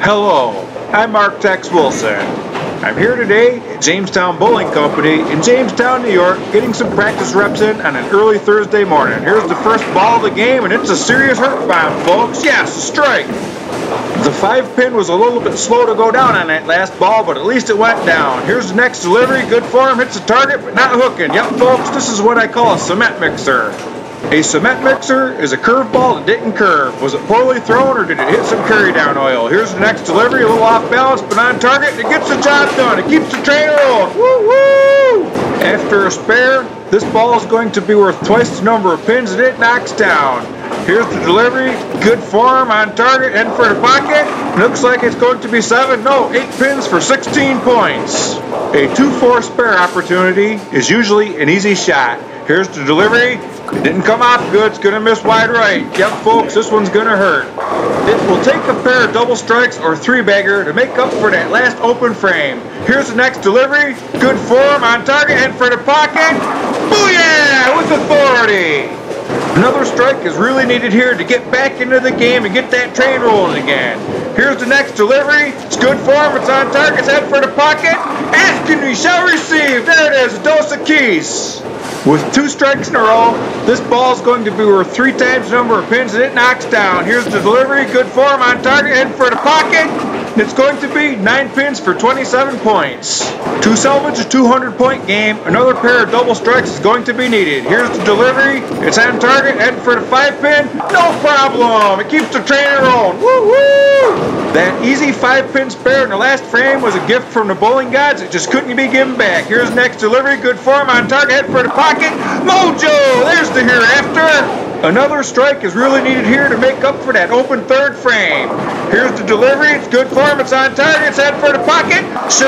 Hello, I'm Mark Tex Wilson. I'm here today at Jamestown Bowling Company in Jamestown, New York, getting some practice reps in on an early Thursday morning. Here's the first ball of the game, and it's a serious hurt bomb, folks. Yes, a strike. The 5-pin was a little bit slow to go down on that last ball, but at least it went down. Here's the next delivery. Good form, hits the target, but not hooking. Yep, folks, this is what I call a cement mixer. A cement mixer is a curveball that didn't curve. Was it poorly thrown or did it hit some carry down oil? Here's the next delivery, a little off balance but on target, and it gets the job done. It keeps the train rolling. Woo-woo! After a spare, this ball is going to be worth twice the number of pins that it knocks down. Here's the delivery, good form, on target, heading for the pocket. Looks like it's going to be 8 pins for 16 points. A 2-4 spare opportunity is usually an easy shot. Here's the delivery. It didn't come off good. It's going to miss wide right. Yep, folks, this one's going to hurt. It will take a pair of double strikes or 3-bagger to make up for that last open frame. Here's the next delivery. Good form, on target, heading for the pocket. Booyah! With authority. Another strike is really needed here to get back into the game and get that train rolling again. Here's the next delivery. It's good form. It's on target. It's heading for the pocket. Ask and we shall receive. There it is. A dose of keys. With 2 strikes in a row, this ball is going to be worth 3 times the number of pins that it knocks down. Here's the delivery. Good form, on target, heading for the pocket. And it's going to be 9 pins for 27 points. To salvage a 200-point game, another pair of double strikes is going to be needed. Here's the delivery. It's on target, heading for the 5-pin. No problem. It keeps the train rolling. Woo-woo! That easy 5-pin spare in the last frame was a gift from the bowling gods. It just couldn't be given back. Here's the next delivery. Good form, on target, heading for the pocket. Mojo! There's the hereafter. Another strike is really needed here to make up for that open 3rd frame. Here's the delivery. It's good form. It's on target. It's heading for the pocket.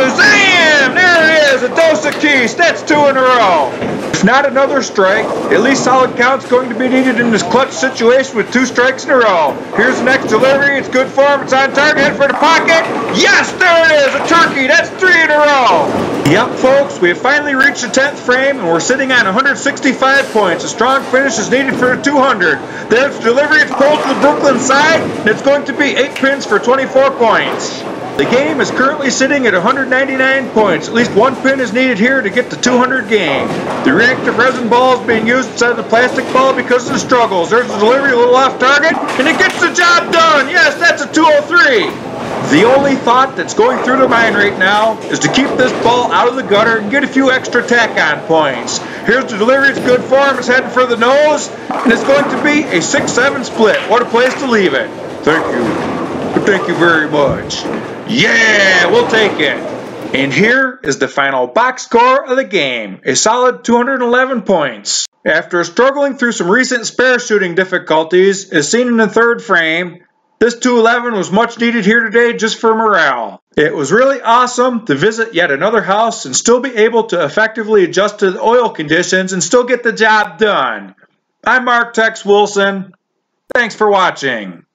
Shazam! There it is. A dose of keys. That's 2 in a row. If not another strike, at least solid count's going to be needed in this clutch situation with 2 strikes in a row. Here's the next delivery. It's good form. It's on target. Heading for the pocket. Yes! There it is. A turkey. That's 3 in a row. Yep, folks, we have finally reached the 10th frame, and we're sitting on 165 points. A strong finish is needed for the 200. There's the delivery. It's pulled to the Brooklyn side, and it's going to be 8 pins for 24 points. The game is currently sitting at 199 points. At least 1 pin is needed here to get the 200 game. The reactive resin ball is being used instead of the plastic ball because of the struggles. There's the delivery, a little off target, and it gets the job done. Yes, that's a 203. The only thought that's going through the mind right now is to keep this ball out of the gutter and get a few extra tack-on points. Here's the delivery. It's good form. It's heading for the nose, and it's going to be a 6-7 split. What a place to leave it. Thank you. Thank you very much. Yeah, we'll take it. And here is the final box score of the game. A solid 211 points. After struggling through some recent spare shooting difficulties, as seen in the 3rd frame, this 211 was much needed here today just for morale. It was really awesome to visit yet another house and still be able to effectively adjust to the oil conditions and still get the job done. I'm Mark Tex Wilson. Thanks for watching.